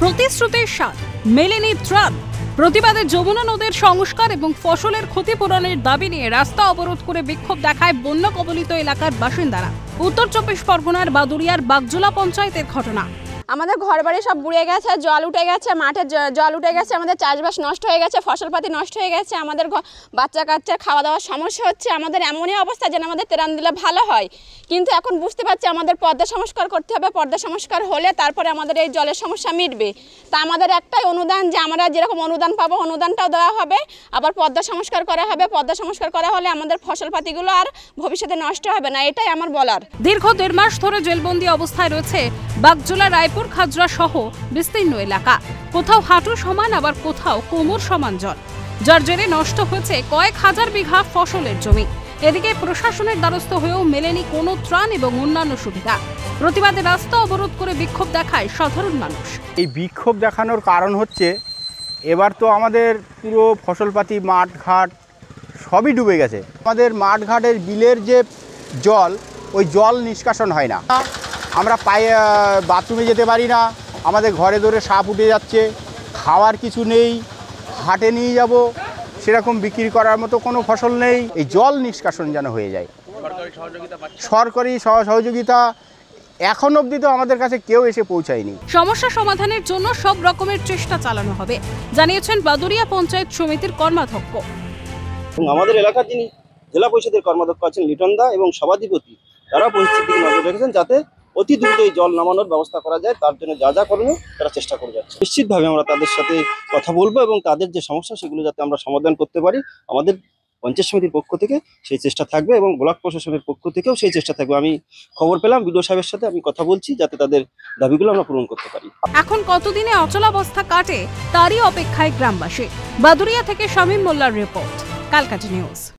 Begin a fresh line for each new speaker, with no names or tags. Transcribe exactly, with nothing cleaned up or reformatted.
প্রতিশ্রুতির স্বাদ মেলেনি ত্রাণ। প্রতিবাদে যমুনা নদীর সংস্কার এবং ফসলের ক্ষতিপূরণের দাবি নিয়ে রাস্তা অবরোধ করে বিক্ষোভ দেখায় বন্যা কবলিত এলাকার বাসিন্দারা। উত্তর চব্বিশ পরগনার বাদুড়িয়ার বাগজোলা পঞ্চায়েতের ঘটনা।
আমাদের ঘর বাড়ি সব বুড়ে গেছে, জল উঠে গেছে, মাঠে জল উঠে গেছে, আমাদের চাষবাস নষ্ট হয়ে গেছে, ফসলপাতি নষ্ট হয়ে গেছে, আমাদের বাচ্চা কাচ্চার খাওয়া দাওয়ার সমস্যা হচ্ছে। আমাদের এমনই অবস্থা যেন আমাদের ত্রাণ দিলে ভালো হয়, কিন্তু এখন বুঝতে পারছি আমাদের পর্দা সংস্কার করতে হবে। পর্দা সংস্কার হলে তারপরে আমাদের এই জলের সমস্যা মিটবে। তা আমাদের একটাই অনুদান যে আমরা যেরকম অনুদান পাবো অনুদানটাও দেওয়া হবে, আবার পর্দা সংস্কার করা হবে। পর্দা সংস্কার করা হলে আমাদের ফসলপাতিগুলো আর ভবিষ্যতে নষ্ট হবে না, এটাই আমার বলার।
দীর্ঘ দেড় মাস ধরে জেলবন্দি অবস্থায় রয়েছে বাগজোলা রায়পুর খাজরা সহ বিস্তীর্ণ এলাকা। কোথাও হাঁটু সমান আবার কোথাও কোমর সমান জল, যার জেরে নষ্ট হয়েছে কয়েক হাজার বিঘা ফসলের জমি। এদিকে প্রশাসনের দ্বারস্থ হয়েও মেলেনি কোনো ত্রাণ এবং অন্যান্য সুবিধা। প্রতিবাদে রাস্তা অবরোধ করে বিক্ষোভ দেখায় সাধারণ মানুষ।
এই বিক্ষোভ দেখানোর কারণ হচ্ছে এবার তো আমাদের পুরো ফসলপাতি মাঠ ঘাট সবই ডুবে গেছে। আমাদের মাঠ ঘাটের বিলের যে জল, ওই জল নিষ্কাশন হয় না। আমরা পায়ে বাথরুমে যেতে পারি না, আমাদের ঘরে ধরে সাপ উঠে যাচ্ছে, খাওয়ার কিছু নেই, হাটে নিয়ে যাব সেরকম বিক্রি করার মতো কোনো ফসল নেই। এই জল নিষ্কাশন যেন হয়ে যায়। সরকারি সহযোগিতা এখন অবধি তো আমাদের কাছে কেউ এসে পৌঁছায়নি।
সমস্যা সমাধানের জন্য সব রকমের চেষ্টা চালানো হবে, জানিয়েছেন বাদুড়িয়া পঞ্চায়েত সমিতির কর্মাধ্যক্ষ।
আমাদের এলাকার যিনি জেলা পরিষদের কর্মাধ্যক্ষ আছেন লিটন দা এবং সভাধিপতি, তারা পরিস্থিতিকে নজর রেখেছেন যাতে অতি দ্রুত এই জল নামানোর ব্যবস্থা করা যায়। তার জন্য যা যা করণীয় তারা চেষ্টা করে যাচ্ছে। নিশ্চিতভাবে আমরা তাদের সাথে কথা বলবো এবং তাদের যে সমস্যা সেগুলো যাতে আমরা সমাধান করতে পারি, আমাদের পঞ্চায়েত সমিতির পক্ষ থেকে সেই চেষ্টা থাকবে এবং ব্লক প্রশাসনের পক্ষ থেকেও সেই চেষ্টা থাকবে। আমি খবর পেলাম বিডিও সাহেবের সাথে, আমি কথা বলছি যাতে তাদের দাবিগুলো আমরা পূরণ করতে পারি।
এখন কতদিনে অচলাবস্থা কাটে তারই অপেক্ষায় গ্রামবাসী। বাদুড়িয়া থেকে শামীম মোল্লার রিপোর্ট, কালকাজি নিউজ।